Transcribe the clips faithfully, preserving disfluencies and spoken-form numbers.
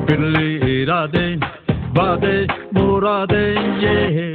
पिरली इरादे वादे मुरादे ये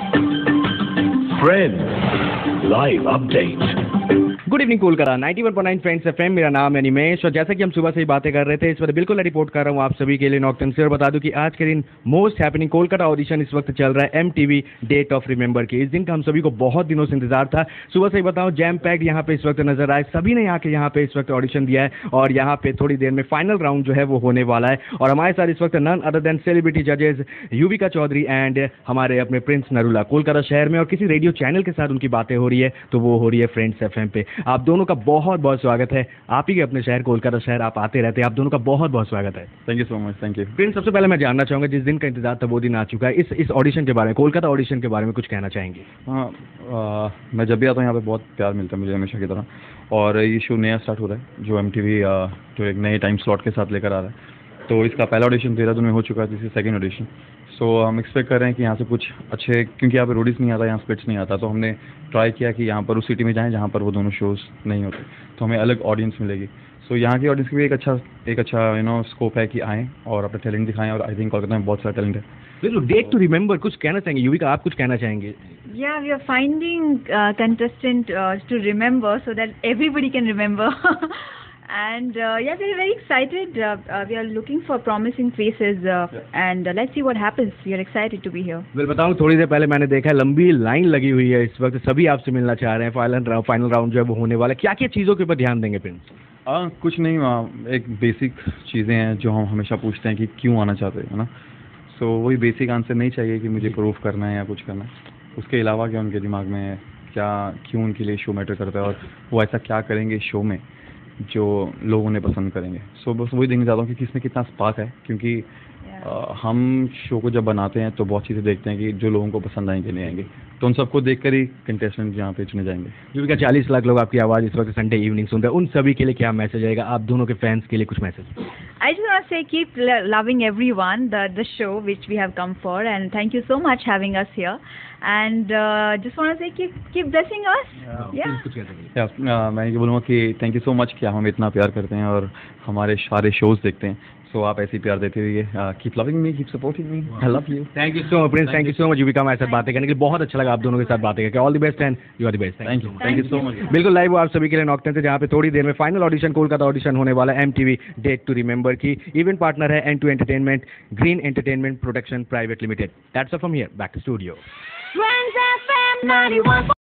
friends live update. Good evening Kolkata ninety one point nine friends FM. मेरा नाम है निमेश और जैसा कि हम सुबह से ही बातें कर रहे थे, इस वक्त बिल्कुल रिपोर्ट कर रहा हूँ आप सभी के लिए नॉक्टन से। और बता दूं कि आज के दिन मोस्ट हैपनिंग कोलकाता ऑडिशन इस वक्त चल रहा है एमटीवी डेट ऑफ रिमेंबर की। इस दिन का हम सभी को बहुत दिनों से इंतजार था। सुबह से ही बताऊं जैम पैक्ड यहाँ पे इस वक्त नजर आए, सभी ने यहाँ के यहाँ पे इस वक्त ऑडिशन दिया है और यहाँ पे थोड़ी देर में फाइनल राउंड जो है वो होने वाला है। और हमारे साथ इस वक्त नन अदर देन सेलिब्रिटी जजेस युविका चौधरी एंड हमारे अपने प्रिंस नरूला कोलकाता शहर में, और किसी रेडियो चैनल के साथ उनकी बातें हो रही है तो वो हो रही है फ्रेंड्स एफएम पे। आप दोनों का बहुत बहुत स्वागत है। आप ही के अपने शहर कोलकाता शहर आप आते रहते हैं, आप दोनों का बहुत बहुत स्वागत है। Thank you so much. Thank you Prince, सबसे पहले मैं जानना चाहूंगा, जिस दिन का इंतजार था वो दिन आ चुका है, इस इस ऑडिशन के बारे में, कोलकाता ऑडिशन के बारे में कुछ कहना चाहेंगे? हाँ, आ, मैं जब भी आता हूँ यहाँ पे बहुत प्यार मिलता है मुझे हमेशा की तरह। और ये शो नया स्टार्ट हो रहा है जो एमटीवी जो एक नए टाइम स्लॉट के साथ लेकर आ रहा है। तो इसका पहला ऑडिशन देहरादून में हो चुका है, this is second audition. So हम एक्सपेक्ट कर रहे हैं कि यहाँ से कुछ अच्छे, क्योंकि यहाँ पे रोडीज नहीं आता, यहाँ स्प्लिट्स नहीं आता, तो हमने ट्राई किया कि यहाँ पर उस सिटी में जाएँ जहाँ पर वो दोनों शोज़ नहीं होते, तो हमें अलग ऑडियंस मिलेगी। सो so, यहाँ की ऑडियंस की भी एक अच्छा एक अच्छा यू नो स्कोप है कि आएँ और अपना टैलेंट दिखाएं। और आई थिंक कोलकाता में बहुत सारा टैलेंट है। बिल्कुल, डेट टू रिमेंबर कुछ कहना चाहेंगे? युविका, आप कुछ कहना चाहेंगे? Yeah, we are finding uh, contestant uh, to remember so that everybody can remember. And uh, yeah, we are very excited. Uh, uh, we are looking for promising faces uh, yeah. and uh, let's see what happens. We are excited to be here. well, बताऊं, थोड़ी देर पहले मैंने देखा है लंबी line लगी हुई है इस वक्त, सभी आपसे मिलना चाह रहे हैं। फाइनल फाइनल राउंड जो है वो होने वाला है। क्या क्या चीज़ों के ऊपर ध्यान देंगे प्रिंस? आ, कुछ नहीं, आ, एक बेसिक चीज़ें हैं जो हम हमेशा पूछते हैं कि क्यों आना चाहते हैं, है ना। सो so, वही बेसिक आंसर नहीं चाहिए कि मुझे प्रूफ करना है या कुछ करना है। उसके अलावा क्या उनके दिमाग में है, क्या क्यों उनके लिए शो मैटर करता है और वो ऐसा क्या करेंगे शो में जो लोग उन्हें पसंद करेंगे। सो so, बस वही देखना चाहता हूँ कि किसमें कितना स्पार्क है, क्योंकि आ, हम शो को जब बनाते हैं तो बहुत चीज़ें देखते हैं कि जो लोगों को पसंद आएंगे नहीं आएंगे, तो उन सबको देखकर ही कंटेस्टेंट यहाँ पे चुने जाएंगे। क्योंकि चालीस लाख लोग आपकी आवाज़ इस वक्त संडे इवनिंग सुनते हैं, उन सभी के लिए क्या मैसेज आएगा? आप दोनों के फैंस के लिए कुछ message? I just want to say keep loving everyone, the the show which we have come for, and thank you so much having us here. And uh, just want to say keep keep blessing us. Yeah. yeah. कुछ कहते हैं? या yeah, मैं ये बोलूँगा कि thank you so much कि आप हमें इतना प्यार करते हैं और हमारे सारे शोज़ देखते हैं। सो so, आप ऐसे ही प्यार देते रहिए। Keep loving me, keep supporting me. I love you. Thank you so much Prince, thank you so much Yuvika, हमारे साथ बातें करने के लिए बहुत अच्छा लगा। आप दोनों के साथ बातें करके all the best and you are the best. Thank you thank you so much. बिल्कुल लाइव वो आप सभी के लिए नॉक्टन से, जहाँ पे थोड़ी देर में फाइनल ऑडिशन कोलकाता ऑडिशन होने वाला है एमटीवी डेट टू रिमेंबर की। इवेंट पार्टनर है N two entertainment, green entertainment production private limited. That's all from here, back to studio.